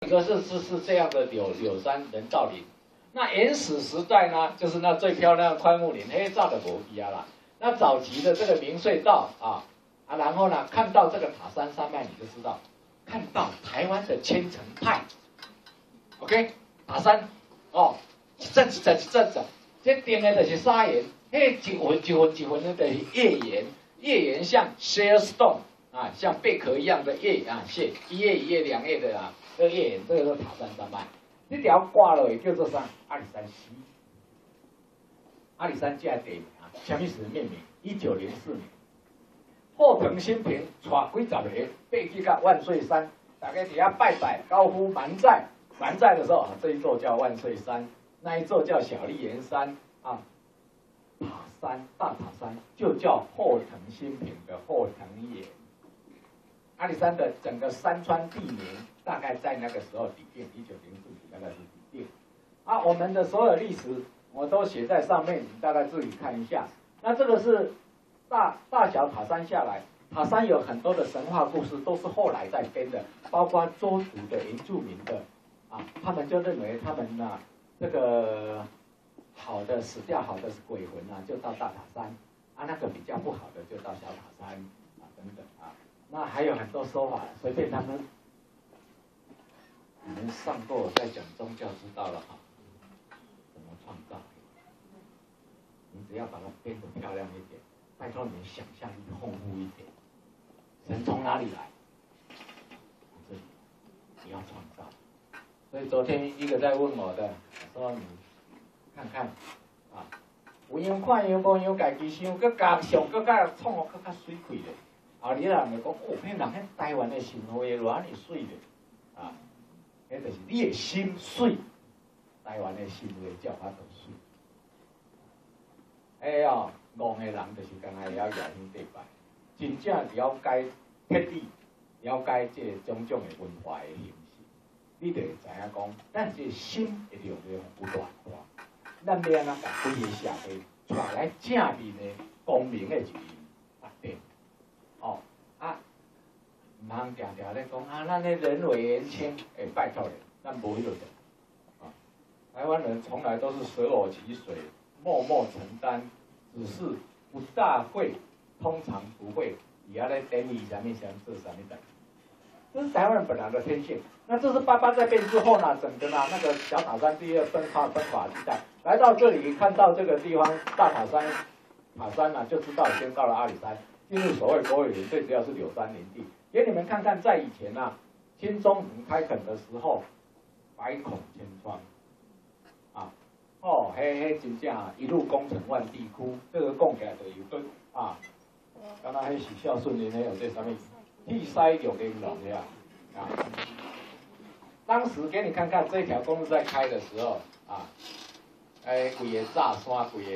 这个是这样的柳山人造林。那原始时代呢，就是那最漂亮的宽木林，黑照的国比亚啦。那早期的这个明隧道然后呢，看到这个塔山山脉，你就知道，看到台湾的千层派。OK， 塔山一阵子，这顶的就是砂岩，一分的就是页岩，页岩像 shellstone 像贝壳一样的叶屑，一叶一叶两叶的这个页岩，这个是塔山山脉。这条挂了也叫做啥？阿里山溪。阿里山这地名什么时命名？1904年，后藤新平带几十个爬去到万岁山，大家底下拜拜，高呼蛮寨。蛮寨的时候这一座叫万岁山，那一座叫小笠岩山大塔山就叫后藤新平的后藤岩。阿里山的整个山川地名大概在那个时候底定，1904年大概是底定。我们的所有历史我都写在上面，你大概自己看一下。那这个是大小塔山下来，塔山有很多的神话故事，都是后来在编的，包括周族的原住民的他们就认为他们这个好的死掉好的鬼魂就到大塔山那个比较不好的就到小塔山等等那还有很多说法，随便他们。你们上过我在讲宗教知道了怎么创造？你只要把它编得漂亮一点，拜托你们想象力丰富一点。神从哪里来？这里，你要创造。所以昨天一个在问我的，说你看看有样看样，无样家己想，佮加上佮加创更较水气咧。你人就讲迄人迄台湾的神话偌尔水咧迄就是你的心水，台湾的神话叫法度水。戆的人就是刚才了解兄弟拜，真正了解彻底了解这种的文化的形式，你就会知影讲，咱这心一定要有大大。咱要安怎把规个社会带来正面的、光明的一面发展。唔通常常咧讲咱咧人微言轻，拜托咧，咱无迄个的。台湾人从来都是舍我其谁，默默承担，只是不大会，通常不会，也要来等你什么做什么的。这是台湾人本来的天性。那这是88在变之后呢，整个那个小塔山第二分法地带，来到这里看到这个地方大塔山就知道已经到了阿里山，进入所谓国有林，最主要是柳山林地。给你们看看，在以前新中营开垦的时候，百孔千疮真正一路工程万地窟，这个讲起来就有对刚刚迄是孝顺林有这上面地塞有给你老的当时给你看看这条公路在开的时候规个炸山，规个。